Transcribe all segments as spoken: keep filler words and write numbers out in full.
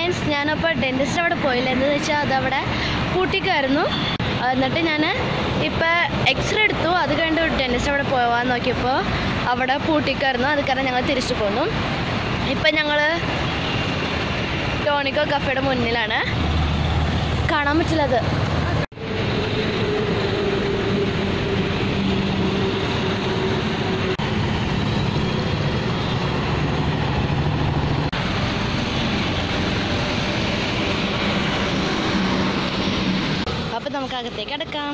Friends, ഞാനപ്പോൾ dentist അവിടെ പോയില്ല. എന്താണെന്ന് വെച്ചാൽ അതവിടെ പൂട്ടിക്കായിരുന്നു. എന്നിട്ട് ഞാൻ ഇപ്പോൾ എക്സ്റേ എടുത്തു. അത് കഴിഞ്ഞിട്ട് ഡെൻറ്റിസ്റ്റ് അവിടെ പോകാൻ നോക്കിയപ്പോൾ അവിടെ പൂട്ടിക്കായിരുന്നു. അത് കാരണം ഞങ്ങൾ തിരിച്ചു പോന്നു. ഇപ്പം ഞങ്ങൾ ടോണിക്കോ കഫേയുടെ മുന്നിലാണ്. കാണാൻ പറ്റില്ല അത്. അപ്പം നമുക്ക് അകത്തേക്ക് അടക്കാം.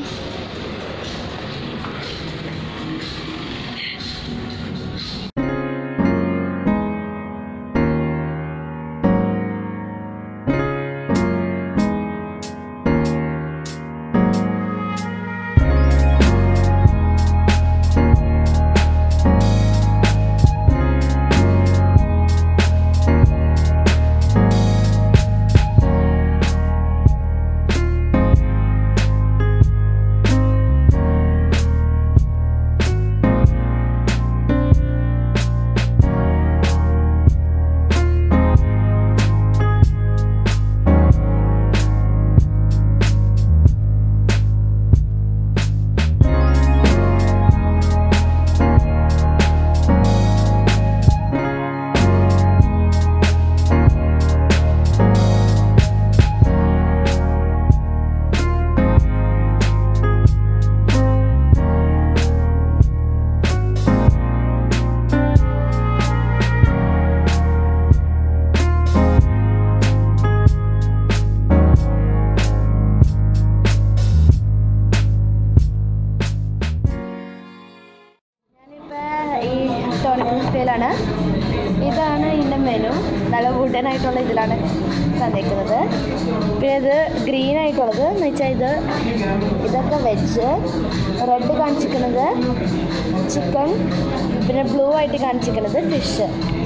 ാണ് ഇതാണ് ഇതിൻ്റെ മെനു. നല്ല വുഡൻ ആയിട്ടുള്ള ഇതിലാണ് തന്നേക്കുന്നത്. പിന്നെ ഇത് ഗ്രീൻ ആയിട്ടുള്ളത് എന്ന് വെച്ചാൽ ഇത് ഇതൊക്കെ വെജ്, റെഡ് കാണിച്ചിരിക്കുന്നത് ചിക്കൻ, പിന്നെ ബ്ലൂ ആയിട്ട് കാണിച്ചിരിക്കുന്നത് ഫിഷ്.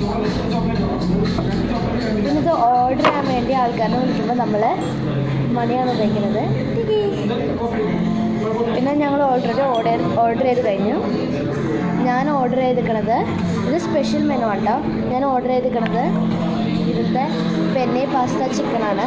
പിന്നെ ഇത് ഓർഡർ ചെയ്യാൻ വേണ്ടി ആൾക്കാരെ വിളിക്കുമ്പോൾ നമ്മൾ മണിയാണ് ഉപയോഗിക്കുന്നത്. പിന്നെ ഞങ്ങൾ ഓൾറെഡി ഓർഡർ ഓർഡർ ചെയ്ത് കഴിഞ്ഞു. ഞാൻ ഓർഡർ ചെയ്തിരിക്കണത് ഇത് സ്പെഷ്യൽ മെനു ആണ് കേട്ടോ. ഞാൻ ഓർഡർ ചെയ്തിരിക്കണത് ഇതിൻ്റെ പെന്നെ പാസ്ത ചിക്കനാണ്.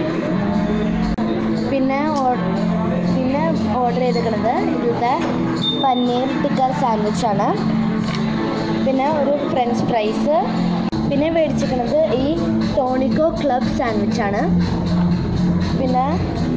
പിന്നെ പിന്നെ ഓർഡർ ചെയ്തിരിക്കണത് ഇതിൻ്റെ പനീർ ടിക്ക സാൻഡ്വിച്ചാണ്. പിന്നെ ഒരു ഫ്രഞ്ച് ഫ്രൈസ്. പിന്നെ മേടിച്ചിരിക്കണത് ഈ ടോണിക്കോ ക്ലബ് സാൻഡ്വിച്ചാണ്. പിന്നെ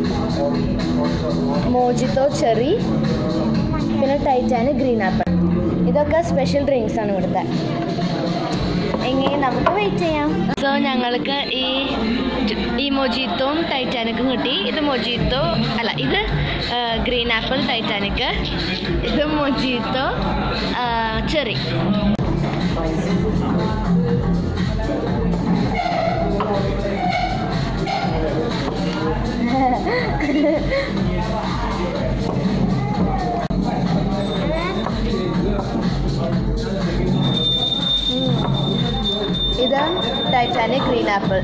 മോജിറ്റോ ചെറി, പിന്നെ ടൈറ്റാന് ഗ്രീൻ ആപ്പിൾ. ഇതൊക്കെ സ്പെഷ്യൽ ഡ്രിങ്ക്സ് ആണ് ഇവിടുത്തെ. എങ്ങനെ നമുക്ക് വെയിറ്റ് ചെയ്യാം. സോ ഞങ്ങൾക്ക് ഈ ഈ മൊജിത്തോയും ടൈറ്റാനിക്കും കിട്ടി. ഇത് മൊജിത്തോ അല്ല, ഇത് ഗ്രീൻ ആപ്പിൾ ടൈറ്റാനിക്ക്, ഇത് മൊജിത്തോ ചെറി. ഇത് ടൈറ്റാനിക് ഗ്രീൻ ആപ്പിൾ.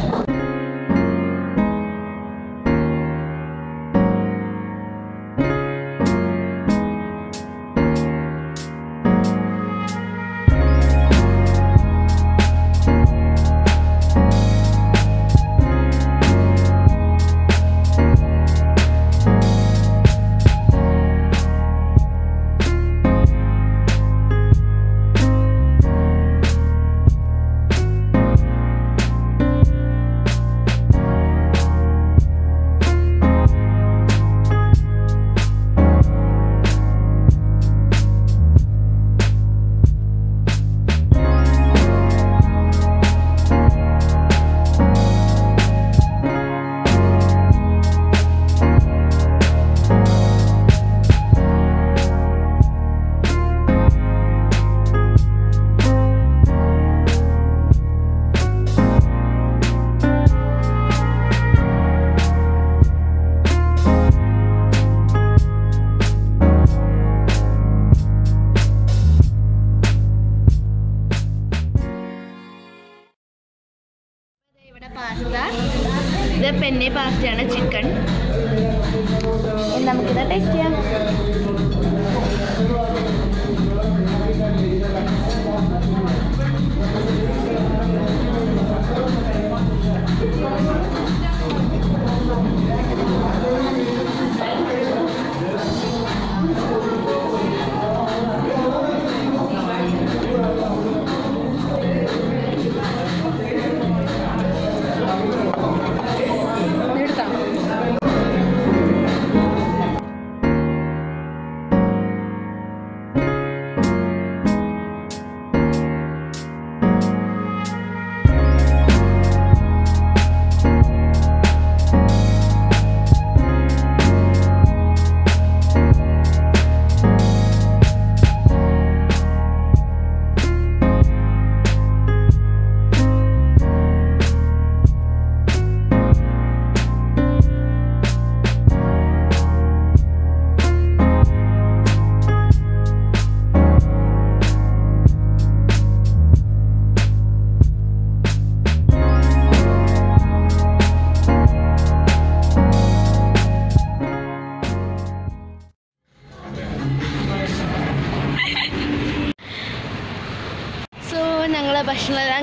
പാസ്ത, ഇത് പെന്നെ പാസ്തയാണ്, ചിക്കൻ. നമുക്കിത് ടേസ്റ്റ് ചെയ്യാം.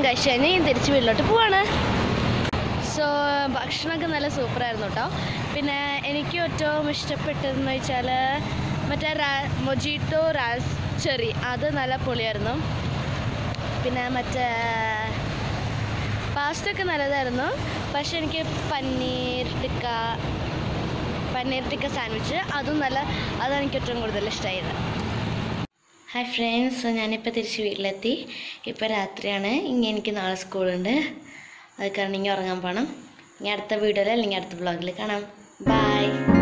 കഴിച്ച് കഴിഞ്ഞ് തിരിച്ച് വീട്ടിലോട്ട് പോവാണ്. സോ ഭക്ഷണമൊക്കെ നല്ല സൂപ്പറായിരുന്നു കേട്ടോ. പിന്നെ എനിക്ക് ഏറ്റവും ഇഷ്ടപ്പെട്ടതെന്ന് വെച്ചാൽ മറ്റേ റാ മൊജീറ്റോ റാസ് ചെറി, അത് നല്ല പൊളിയായിരുന്നു. പിന്നെ മറ്റേ പാസ്റ്റൊക്കെ നല്ലതായിരുന്നു. പക്ഷെ എനിക്ക് പനീർ ടിക്ക പനീർ ടിക്ക സാൻഡ്വിച്ച് അതും നല്ല, അതാണ് എനിക്ക് ഏറ്റവും കൂടുതൽ ഇഷ്ടമായത്. ഹായ് ഫ്രണ്ട്സ്, ഞാനിപ്പോൾ തിരിച്ച് വീട്ടിലെത്തി. ഇപ്പോൾ രാത്രിയാണ്. ഇനി എനിക്ക് നാളെ സ്കൂളുണ്ട്. അത് കാരണം ഇനി ഉറങ്ങാൻ പോകണം. ഇനി അടുത്ത വീഡിയോയിൽ അല്ലെങ്കിൽ അടുത്ത വ്ളോഗിൽ കാണാം. ബൈ.